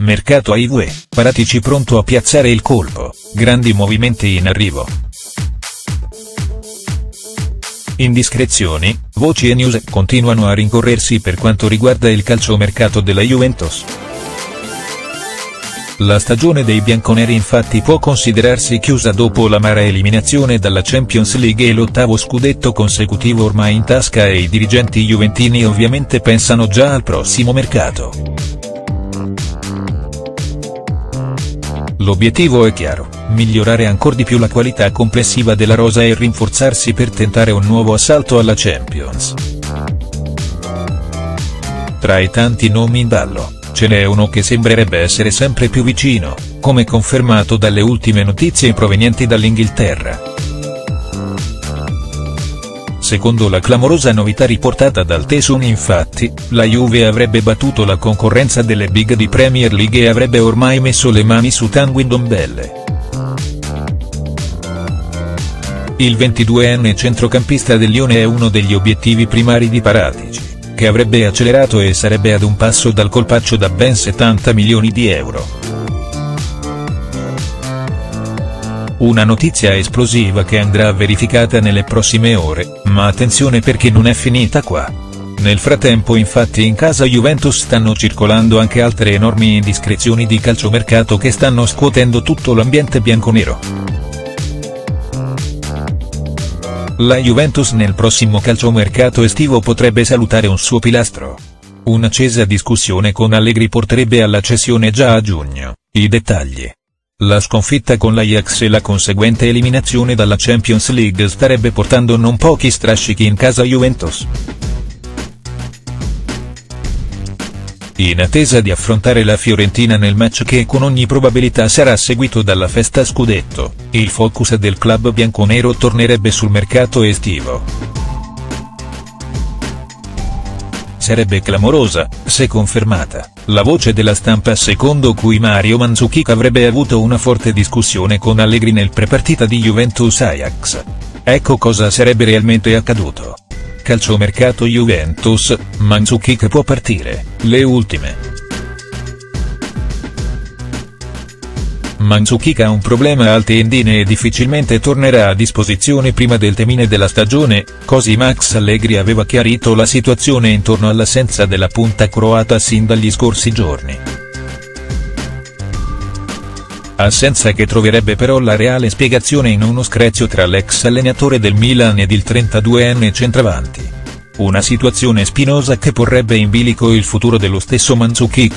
mercato ai UE, Paratici pronto a piazzare il colpo, grandi movimenti in arrivo. Indiscrezioni, voci e news continuano a rincorrersi per quanto riguarda il calciomercato della Juventus. La stagione dei bianconeri infatti può considerarsi chiusa dopo l'amara eliminazione dalla Champions League e l'8º scudetto consecutivo ormai in tasca, e i dirigenti juventini ovviamente pensano già al prossimo mercato. L'obiettivo è chiaro: migliorare ancor di più la qualità complessiva della rosa e rinforzarsi per tentare un nuovo assalto alla Champions. Tra i tanti nomi in ballo, ce n'è uno che sembrerebbe essere sempre più vicino, come confermato dalle ultime notizie provenienti dall'Inghilterra. Secondo la clamorosa novità riportata dal The Sun infatti, la Juve avrebbe battuto la concorrenza delle big di Premier League e avrebbe ormai messo le mani su Tanguy Ndombele. Il 22enne centrocampista del Lione è uno degli obiettivi primari di Paratici, che avrebbe accelerato e sarebbe ad un passo dal colpaccio da ben 70 milioni di euro. Una notizia esplosiva che andrà verificata nelle prossime ore, ma attenzione perché non è finita qua. Nel frattempo infatti in casa Juventus stanno circolando anche altre enormi indiscrezioni di calciomercato che stanno scuotendo tutto l'ambiente bianconero. La Juventus nel prossimo calciomercato estivo potrebbe salutare un suo pilastro. Un'accesa discussione con Allegri porterebbe alla cessione già a giugno. I dettagli: la sconfitta con l'Ajax e la conseguente eliminazione dalla Champions League starebbe portando non pochi strascichi in casa Juventus. In attesa di affrontare la Fiorentina nel match che con ogni probabilità sarà seguito dalla festa scudetto, il focus del club bianconero tornerebbe sul mercato estivo. Sarebbe clamorosa, se confermata, la voce della stampa secondo cui Mario Mandzukic avrebbe avuto una forte discussione con Allegri nel prepartita di Juventus-Ajax. Ecco cosa sarebbe realmente accaduto. Calciomercato Juventus, Mandzukic può partire, le ultime. Mandzukic ha un problema al tendine e difficilmente tornerà a disposizione prima del termine della stagione, così Max Allegri aveva chiarito la situazione intorno all'assenza della punta croata sin dagli scorsi giorni. Assenza che troverebbe però la reale spiegazione in uno screzio tra l'ex allenatore del Milan ed il 32enne centravanti. Una situazione spinosa che porrebbe in bilico il futuro dello stesso Mandzukic.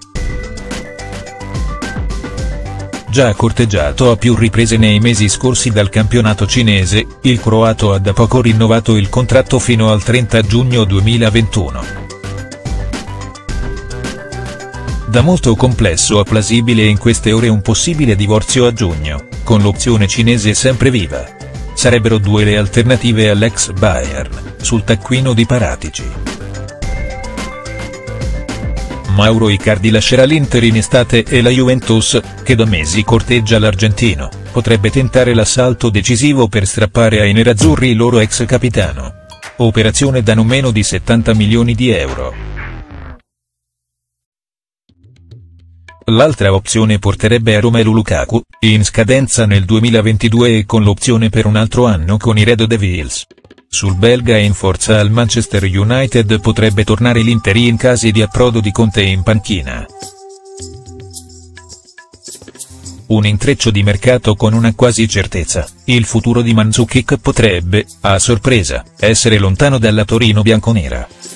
Già corteggiato a più riprese nei mesi scorsi dal campionato cinese, il croato ha da poco rinnovato il contratto fino al 30 giugno 2021. Da molto complesso a plausibile in queste ore un possibile divorzio a giugno, con l'opzione cinese sempre viva. Sarebbero due le alternative all'ex Bayern, sul taccuino di Paratici. Mauro Icardi lascerà l'Inter in estate e la Juventus, che da mesi corteggia l'argentino, potrebbe tentare l'assalto decisivo per strappare ai nerazzurri il loro ex capitano. Operazione da non meno di 70 milioni di euro. L'altra opzione porterebbe a Romelu Lukaku, in scadenza nel 2022 e con l'opzione per un altro anno con i Red Devils. Sul belga in forza al Manchester United potrebbe tornare l'Inter in casi di approdo di Conte in panchina. Un intreccio di mercato con una quasi certezza: il futuro di Mandzukic potrebbe, a sorpresa, essere lontano dalla Torino bianconera.